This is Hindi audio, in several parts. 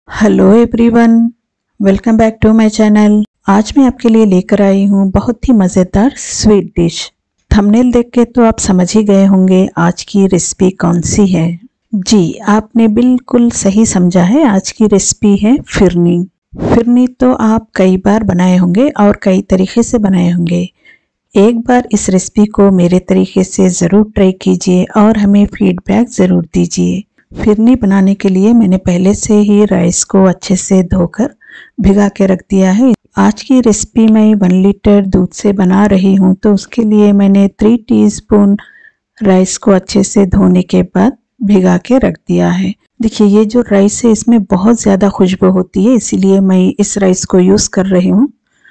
Hello everyone, welcome back to my channel. आज मैं आपके लिए लेकर आई हूँ बहुत ही मज़ेदार स्वीट डिश। थंबनेल देख के तो आप समझ ही गए होंगे आज की रेसिपी कौन सी है। जी, आपने बिल्कुल सही समझा है। आज की रेसिपी है फिरनी। फिरनी तो आप कई बार बनाए होंगे और कई तरीके से बनाए होंगे। एक बार इस रेसिपी को मेरे तरीके से ज़रूर ट्राई कीजिए और हमें फीडबैक ज़रूर दीजिए। फिरनी बनाने के लिए मैंने पहले से ही राइस को अच्छे से धोकर भिगा के रख दिया है। आज की रेसिपी मैं 1 लीटर दूध से बना रही हूँ, तो उसके लिए मैंने 3 टीस्पून राइस को अच्छे से धोने के बाद भिगा के रख दिया है। देखिए, ये जो राइस है इसमें बहुत ज़्यादा खुशबू होती है, इसीलिए मैं इस राइस को यूज़ कर रही हूँ।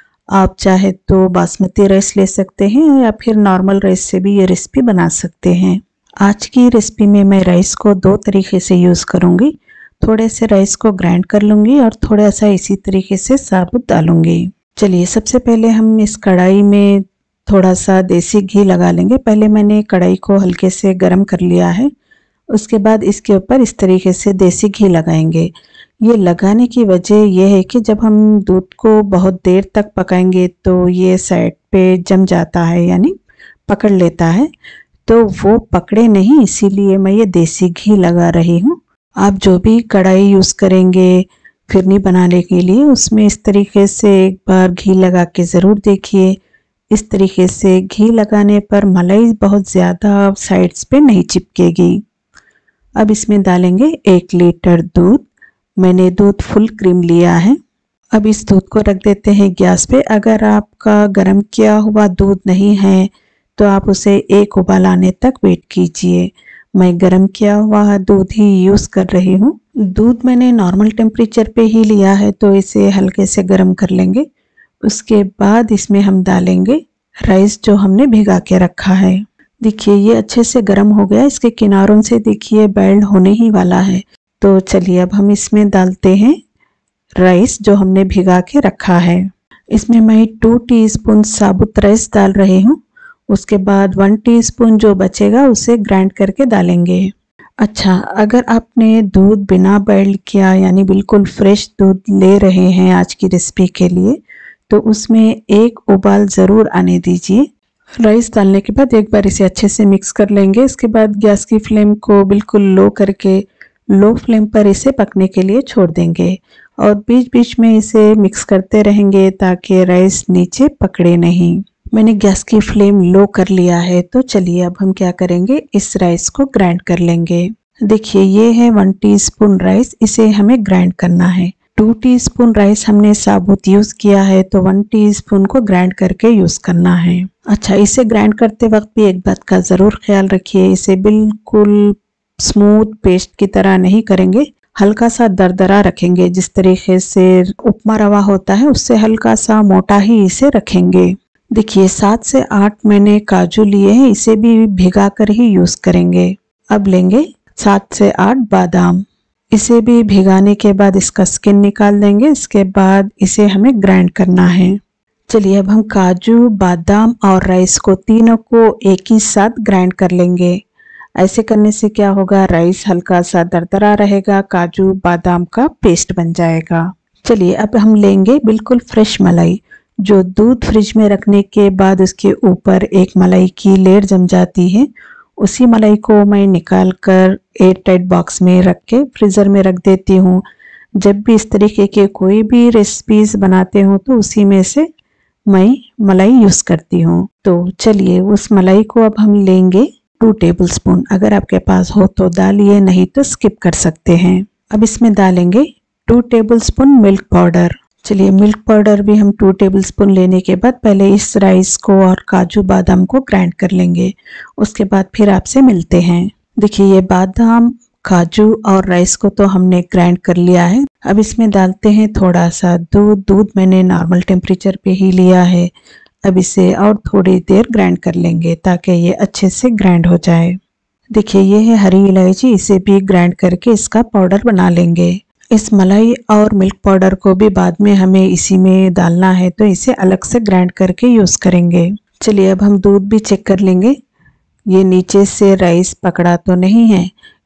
आप चाहे तो बासमती राइस ले सकते हैं या फिर नॉर्मल राइस से भी ये रेसिपी बना सकते हैं। आज की रेसिपी में मैं राइस को 2 तरीके से यूज़ करूँगी। थोड़े से राइस को ग्राइंड कर लूँगी और थोड़ा सा इसी तरीके से साबुत डालूँगी। चलिए, सबसे पहले हम इस कढ़ाई में थोड़ा सा देसी घी लगा लेंगे। पहले मैंने कढ़ाई को हल्के से गर्म कर लिया है। उसके बाद इसके ऊपर इस तरीके से देसी घी लगाएंगे। ये लगाने की वजह यह है कि जब हम दूध को बहुत देर तक पकाएंगे तो ये साइड पे जम जाता है, यानी पकड़ लेता है, तो वो पकड़े नहीं, इसीलिए मैं ये देसी घी लगा रही हूँ। आप जो भी कढ़ाई यूज़ करेंगे फिरनी बनाने के लिए, उसमें इस तरीके से एक बार घी लगा के ज़रूर देखिए। इस तरीके से घी लगाने पर मलाई बहुत ज़्यादा साइड्स पे नहीं चिपकेगी। अब इसमें डालेंगे 1 लीटर दूध। मैंने दूध फुल क्रीम लिया है। अब इस दूध को रख देते हैं गैस पे। अगर आपका गर्म किया हुआ दूध नहीं है तो आप उसे 1 उबाल आने तक वेट कीजिए। मैं गर्म किया हुआ दूध ही यूज़ कर रही हूँ। दूध मैंने नॉर्मल टेम्परेचर पे ही लिया है, तो इसे हल्के से गर्म कर लेंगे। उसके बाद इसमें हम डालेंगे राइस जो हमने भिगा के रखा है। देखिए, ये अच्छे से गर्म हो गया। इसके किनारों से देखिए बेल्ड होने ही वाला है। तो चलिए, अब हम इसमें डालते हैं राइस जो हमने भिगा के रखा है। इसमें मैं 2 टीस्पून साबुत राइस डाल रही हूँ। उसके बाद 1 टीस्पून जो बचेगा उसे ग्राइंड करके डालेंगे। अच्छा, अगर आपने दूध बिना बॉइल्ड किया यानी बिल्कुल फ्रेश दूध ले रहे हैं आज की रेसिपी के लिए, तो उसमें 1 उबाल ज़रूर आने दीजिए। राइस डालने के बाद एक बार इसे अच्छे से मिक्स कर लेंगे। इसके बाद गैस की फ्लेम को बिल्कुल लो करके लो फ्लेम पर इसे पकने के लिए छोड़ देंगे और बीच बीच में इसे मिक्स करते रहेंगे ताकि राइस नीचे पकड़े नहीं। मैंने गैस की फ्लेम लो कर लिया है। तो चलिए, अब हम क्या करेंगे, इस राइस को ग्राइंड कर लेंगे। देखिए, ये है 1 टीस्पून राइस, इसे हमें ग्राइंड करना है। 2 टीस्पून राइस हमने साबुत यूज़ किया है, तो 1 टीस्पून को ग्राइंड करके यूज़ करना है। अच्छा, इसे ग्राइंड करते वक्त भी एक बात का ज़रूर ख्याल रखिए, इसे बिल्कुल स्मूथ पेस्ट की तरह नहीं करेंगे, हल्का सा दरदरा रखेंगे। जिस तरीके से उपमा रवा होता है उससे हल्का सा मोटा ही इसे रखेंगे। देखिए, 7 से 8 मैंने काजू लिए हैं, इसे भी भिगा कर ही यूज़ करेंगे। अब लेंगे 7 से 8 बादाम, इसे भी भिगाने के बाद इसका स्किन निकाल देंगे। इसके बाद इसे हमें ग्राइंड करना है। चलिए, अब हम काजू, बादाम और राइस को तीनों को एक ही साथ ग्राइंड कर लेंगे। ऐसे करने से क्या होगा, राइस हल्का सा दरदरा रहेगा, काजू बादाम का पेस्ट बन जाएगा। चलिए, अब हम लेंगे बिल्कुल फ्रेश मलाई। जो दूध फ्रिज में रखने के बाद उसके ऊपर एक मलाई की लेयर जम जाती है, उसी मलाई को मैं निकाल कर एयर टाइट बॉक्स में रख के फ्रीज़र में रख देती हूँ। जब भी इस तरीके के कोई भी रेसिपीज़ बनाते हो तो उसी में से मैं मलाई यूज़ करती हूँ। तो चलिए, उस मलाई को अब हम लेंगे 2 टेबलस्पून। अगर आपके पास हो तो डालिए, नहीं तो स्किप कर सकते हैं। अब इसमें डालेंगे 2 टेबलस्पून मिल्क पाउडर। चलिए, मिल्क पाउडर भी हम 2 टेबलस्पून लेने के बाद पहले इस राइस को और काजू बादाम को ग्राइंड कर लेंगे। उसके बाद फिर आपसे मिलते हैं। देखिए, ये बादाम, काजू और राइस को तो हमने ग्राइंड कर लिया है। अब इसमें डालते हैं थोड़ा सा दूध। दूध मैंने नॉर्मल टेम्परेचर पे ही लिया है। अब इसे और थोड़ी देर ग्राइंड कर लेंगे ताकि ये अच्छे से ग्राइंड हो जाए। देखिए, ये है हरी इलायची, इसे भी ग्राइंड करके इसका पाउडर बना लेंगे। इस मलाई और मिल्क पाउडर को भी बाद में हमें इसी में डालना है, तो इसे अलग से ग्राइंड करके यूज़ करेंगे। चलिए, अब हम दूध भी चेक कर लेंगे। ये नीचे से राइस पकड़ा तो नहीं है,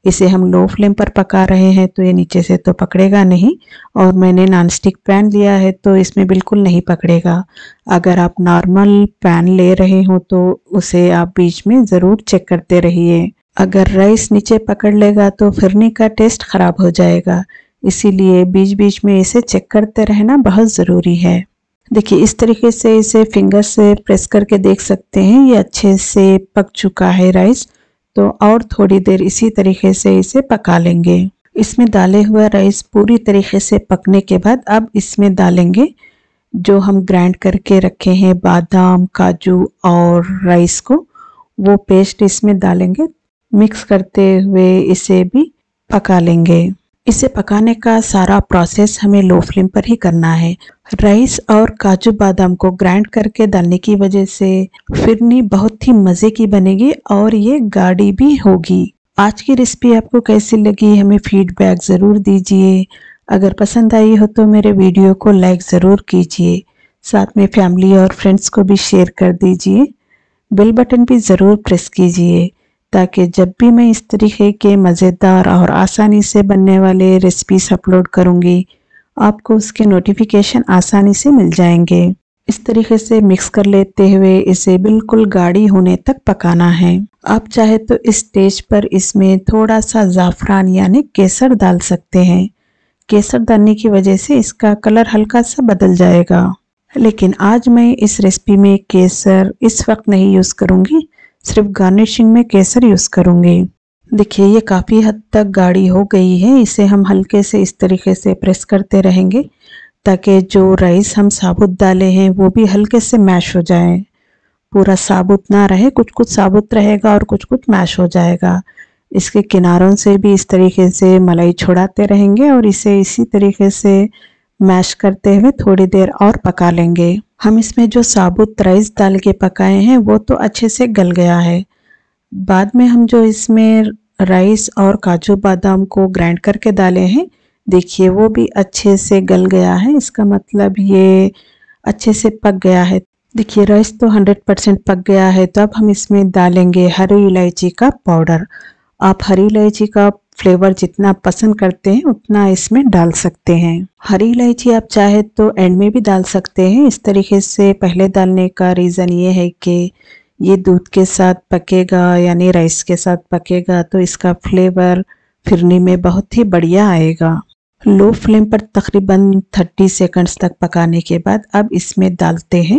इसे हम लो फ्लेम पर पका रहे हैं तो ये नीचे से तो पकड़ेगा नहीं, और मैंने नॉनस्टिक पैन लिया है तो इसमें बिल्कुल नहीं पकड़ेगा। अगर आप नॉर्मल पैन ले रहे हो तो उसे आप बीच में ज़रूर चेक करते रहिए। अगर राइस नीचे पकड़ लेगा तो फिरनी का टेस्ट ख़राब हो जाएगा, इसीलिए बीच बीच में इसे चेक करते रहना बहुत ज़रूरी है। देखिए इस तरीके से इसे फिंगर से प्रेस करके देख सकते हैं ये अच्छे से पक चुका है राइस। तो और थोड़ी देर इसी तरीके से इसे पका लेंगे। इसमें डाले हुआ राइस पूरी तरीके से पकने के बाद अब इसमें डालेंगे जो हम ग्राइंड करके रखे हैं बादाम, काजू और राइस को, वो पेस्ट इसमें डालेंगे। मिक्स करते हुए इसे भी पका लेंगे। इसे पकाने का सारा प्रोसेस हमें लो फ्लेम पर ही करना है। राइस और काजू बादाम को ग्राइंड करके डालने की वजह से फिरनी बहुत ही मज़े की बनेगी और ये गाढ़ी भी होगी। आज की रेसिपी आपको कैसी लगी हमें फीडबैक ज़रूर दीजिए। अगर पसंद आई हो तो मेरे वीडियो को लाइक ज़रूर कीजिए, साथ में फैमिली और फ्रेंड्स को भी शेयर कर दीजिए। बेल बटन भी ज़रूर प्रेस कीजिए ताकि जब भी मैं इस तरीके के मज़ेदार और आसानी से बनने वाले रेसिपीज अपलोड करूँगी आपको उसके नोटिफिकेशन आसानी से मिल जाएंगे। इस तरीके से मिक्स कर लेते हुए इसे बिल्कुल गाढ़ी होने तक पकाना है। आप चाहे तो इस स्टेज पर इसमें थोड़ा सा ज़ाफ़रान यानी केसर डाल सकते हैं। केसर डालने की वजह से इसका कलर हल्का सा बदल जाएगा, लेकिन आज मैं इस रेसिपी में केसर इस वक्त नहीं यूज़ करूँगी, सिर्फ गार्निशिंग में केसर यूज़ करूँगी। देखिए ये काफ़ी हद तक गाढ़ी हो गई है। इसे हम हल्के से इस तरीके से प्रेस करते रहेंगे ताकि जो राइस हम साबुत डाले हैं वो भी हल्के से मैश हो जाए। पूरा साबुत ना रहे, कुछ कुछ साबुत रहेगा और कुछ कुछ मैश हो जाएगा। इसके किनारों से भी इस तरीके से मलाई छुड़ाते रहेंगे और इसे इसी तरीके से मैश करते हुए थोड़ी देर और पका लेंगे। हम इसमें जो साबुत राइस डाल के पकाए हैं वो तो अच्छे से गल गया है। बाद में हम जो इसमें राइस और काजू बादाम को ग्राइंड करके डाले हैं, देखिए वो भी अच्छे से गल गया है। इसका मतलब ये अच्छे से पक गया है। देखिए राइस तो 100% पक गया है। तो अब हम इसमें डालेंगे हरी इलायची का पाउडर। आप हरी इलायची का फ्लेवर जितना पसंद करते हैं उतना इसमें डाल सकते हैं। हरी इलायची आप चाहे तो एंड में भी डाल सकते हैं। इस तरीके से पहले डालने का रीज़न ये है कि ये दूध के साथ पकेगा यानी राइस के साथ पकेगा तो इसका फ्लेवर फिरनी में बहुत ही बढ़िया आएगा। लो फ्लेम पर तकरीबन 30 सेकंड्स तक पकाने के बाद अब इसमें डालते हैं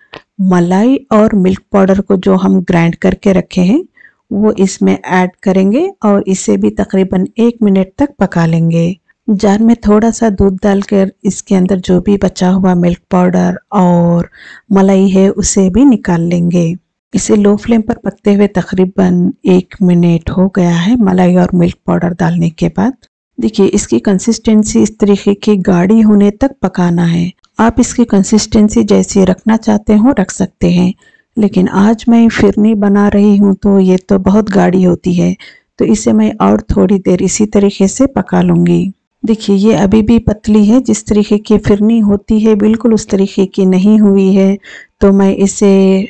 मलाई और मिल्क पाउडर को जो हम ग्राइंड करके रखे हैं वो इसमें ऐड करेंगे और इसे भी तकरीबन 1 मिनट तक पका लेंगे। जार में थोड़ा सा दूध डालकर इसके अंदर जो भी बचा हुआ मिल्क पाउडर और मलाई है उसे भी निकाल लेंगे। इसे लो फ्लेम पर पकते हुए तकरीबन 1 मिनट हो गया है मलाई और मिल्क पाउडर डालने के बाद। देखिए इसकी कंसिस्टेंसी इस तरीके की गाढ़ी होने तक पकाना है। आप इसकी कंसिस्टेंसी जैसी रखना चाहते हो रख सकते हैं, लेकिन आज मैं फिरनी बना रही हूँ तो ये तो बहुत गाढ़ी होती है, तो इसे मैं और थोड़ी देर इसी तरीके से पका लूँगी। देखिए ये अभी भी पतली है, जिस तरीके की फिरनी होती है बिल्कुल उस तरीके की नहीं हुई है, तो मैं इसे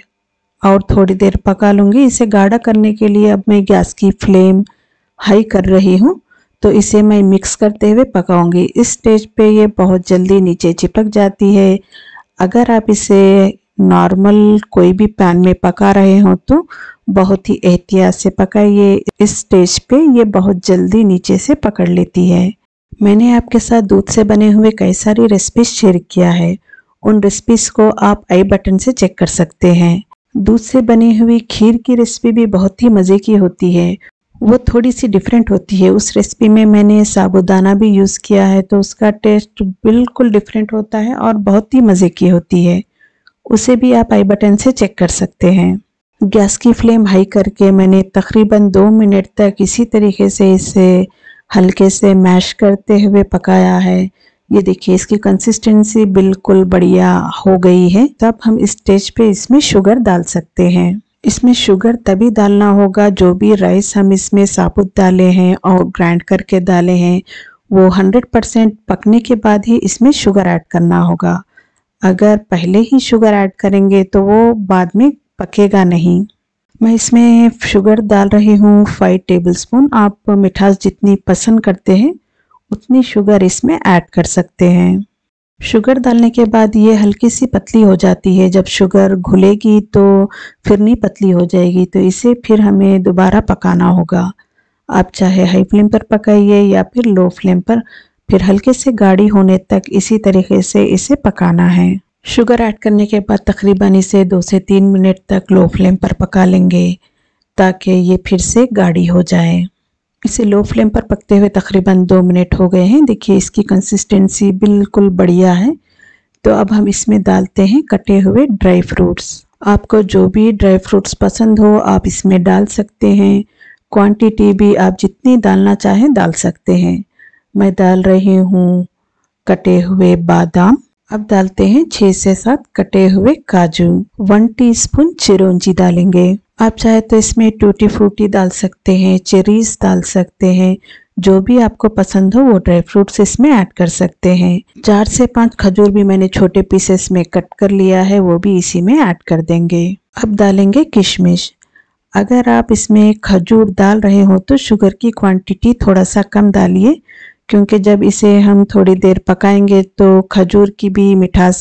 और थोड़ी देर पका लूँगी। इसे गाढ़ा करने के लिए अब मैं गैस की फ्लेम हाई कर रही हूँ, तो इसे मैं मिक्स करते हुए पकाऊंगी। इस स्टेज पे ये बहुत जल्दी नीचे चिपक जाती है। अगर आप इसे नॉर्मल कोई भी पैन में पका रहे हो तो बहुत ही एहतियात से पकाइए। इस स्टेज पे ये बहुत जल्दी नीचे से पकड़ लेती है। मैंने आपके साथ दूध से बने हुए कई सारी रेसिपीज शेयर किया है, उन रेसिपीज को आप आई बटन से चेक कर सकते हैं। दूध से बनी हुई खीर की रेसिपी भी बहुत ही मज़े की होती है, वो थोड़ी सी डिफरेंट होती है। उस रेसिपी में मैंने साबूदाना भी यूज़ किया है तो उसका टेस्ट बिल्कुल डिफरेंट होता है और बहुत ही मज़े की होती है। उसे भी आप आई बटन से चेक कर सकते हैं। गैस की फ्लेम हाई करके मैंने तकरीबन 2 मिनट तक इसी तरीके से इसे हल्के से मैश करते हुए पकाया है। ये देखिए इसकी कंसिस्टेंसी बिल्कुल बढ़िया हो गई है। तब हम इस स्टेज पे इसमें शुगर डाल सकते हैं। इसमें शुगर तभी डालना होगा जो भी राइस हम इसमें साबुत डाले हैं और ग्राइंड करके डाले हैं वो 100% पकने के बाद ही इसमें शुगर ऐड करना होगा। अगर पहले ही शुगर ऐड करेंगे तो वो बाद में पकेगा नहीं। मैं इसमें शुगर डाल रही हूँ 5 टेबलस्पून। आप मिठास जितनी पसंद करते हैं उतनी शुगर इसमें ऐड कर सकते हैं। शुगर डालने के बाद ये हल्की सी पतली हो जाती है। जब शुगर घुलेगी तो फिर नहीं पतली हो जाएगी, तो इसे फिर हमें दोबारा पकाना होगा। आप चाहे हाई फ्लेम पर पकाइए या फिर लो फ्लेम पर, फिर हल्के से गाढ़ी होने तक इसी तरीके से इसे पकाना है। शुगर ऐड करने के बाद तकरीबन इसे 2 से 3 मिनट तक लो फ्लेम पर पका लेंगे ताकि ये फिर से गाढ़ी हो जाए। इसे लो फ्लेम पर पकते हुए तकरीबन 2 मिनट हो गए हैं। देखिए इसकी कंसिस्टेंसी बिल्कुल बढ़िया है। तो अब हम इसमें डालते हैं कटे हुए ड्राई फ्रूट्स। आपको जो भी ड्राई फ्रूट्स पसंद हो आप इसमें डाल सकते हैं। क्वांटिटी भी आप जितनी डालना चाहें डाल सकते हैं। मैं डाल रही हूँ कटे हुए बादाम। अब डालते हैं 6 से 7 कटे हुए काजू। 1 टीस्पून चिरौंजी डालेंगे। आप चाहे तो इसमें टूटी फ्रूटी डाल सकते हैं, चेरीज डाल सकते हैं, जो भी आपको पसंद हो वो ड्राई फ्रूट्स इसमें ऐड कर सकते हैं। 4 से 5 खजूर भी मैंने छोटे पीसेस में कट कर लिया है, वो भी इसी में ऐड कर देंगे। अब डालेंगे किशमिश। अगर आप इसमें खजूर डाल रहे हो तो शुगर की क्वांटिटी थोड़ा सा कम डालिए, क्योंकि जब इसे हम थोड़ी देर पकाएंगे तो खजूर की भी मिठास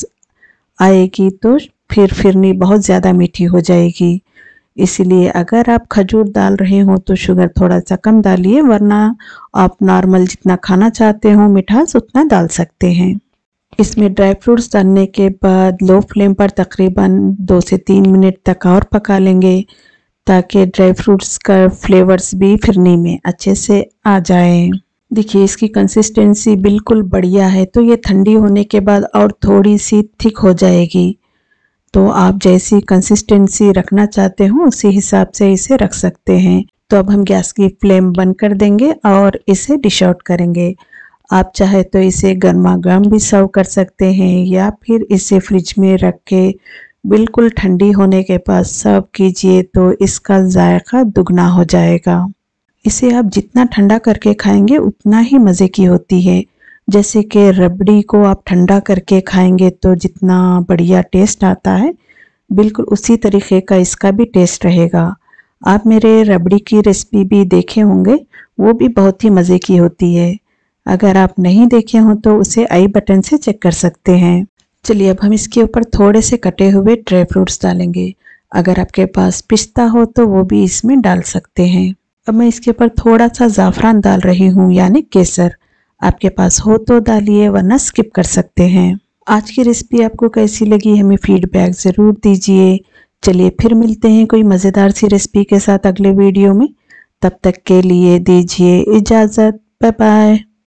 आएगी, तो फिर नहीं बहुत ज़्यादा मीठी हो जाएगी। इसलिए अगर आप खजूर डाल रहे हो तो शुगर थोड़ा सा कम डालिए, वरना आप नॉर्मल जितना खाना चाहते हो मिठास उतना डाल सकते हैं। इसमें ड्राई फ्रूट्स डालने के बाद लो फ्लेम पर तकरीबन 2 से 3 मिनट तक और पका लेंगे ताकि ड्राई फ्रूट्स का फ्लेवर्स भी फिरनी में अच्छे से आ जाए। देखिए इसकी कंसिस्टेंसी बिल्कुल बढ़िया है, तो ये ठंडी होने के बाद और थोड़ी सी थिक हो जाएगी। तो आप जैसी कंसिस्टेंसी रखना चाहते हो उसी हिसाब से इसे रख सकते हैं। तो अब हम गैस की फ्लेम बंद कर देंगे और इसे डिश आउट करेंगे। आप चाहे तो इसे गर्मा गर्म भी सर्व कर सकते हैं या फिर इसे फ्रिज में रख के बिल्कुल ठंडी होने के बाद सर्व कीजिए तो इसका जायका दुगना हो जाएगा। इसे आप जितना ठंडा करके खाएंगे उतना ही मज़े की होती है। जैसे कि रबड़ी को आप ठंडा करके खाएंगे तो जितना बढ़िया टेस्ट आता है, बिल्कुल उसी तरीके का इसका भी टेस्ट रहेगा। आप मेरे रबड़ी की रेसिपी भी देखे होंगे, वो भी बहुत ही मज़े की होती है। अगर आप नहीं देखे हो तो उसे आई बटन से चेक कर सकते हैं। चलिए अब हम इसके ऊपर थोड़े से कटे हुए ड्राई फ्रूट्स डालेंगे। अगर आपके पास पिस्ता हो तो वो भी इसमें डाल सकते हैं। अब मैं इसके ऊपर थोड़ा सा ज़ाफ़रान डाल रही हूँ, यानी केसर। आपके पास हो तो डालिए, वरना स्किप कर सकते हैं। आज की रेसिपी आपको कैसी लगी हमें फीडबैक ज़रूर दीजिए। चलिए फिर मिलते हैं कोई मज़ेदार सी रेसिपी के साथ अगले वीडियो में। तब तक के लिए दीजिए इजाज़त। Bye bye.